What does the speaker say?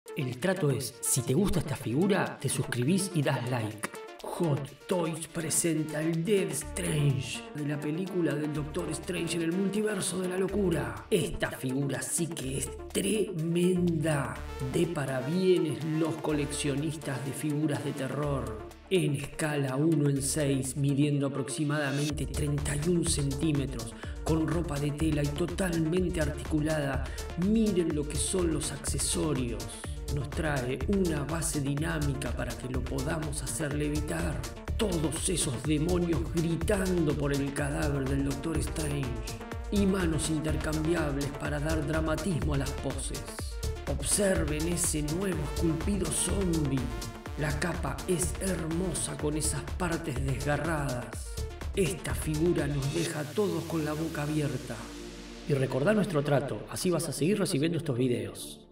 El trato es, si te gusta esta figura, te suscribís y das like. Hot Toys presenta el Death Strange, de la película del Doctor Strange en el multiverso de la locura. Esta figura sí que es tremenda. De parabienes los coleccionistas de figuras de terror. En escala 1:6, midiendo aproximadamente 31 centímetros, con ropa de tela y totalmente articulada. Miren lo que son los accesorios. Nos trae una base dinámica para que lo podamos hacer levitar. Todos esos demonios gritando por el cadáver del Doctor Strange. Y manos intercambiables para dar dramatismo a las poses. Observen ese nuevo esculpido zombie. La capa es hermosa con esas partes desgarradas. Esta figura nos deja a todos con la boca abierta. Y recordá nuestro trato, así vas a seguir recibiendo estos videos.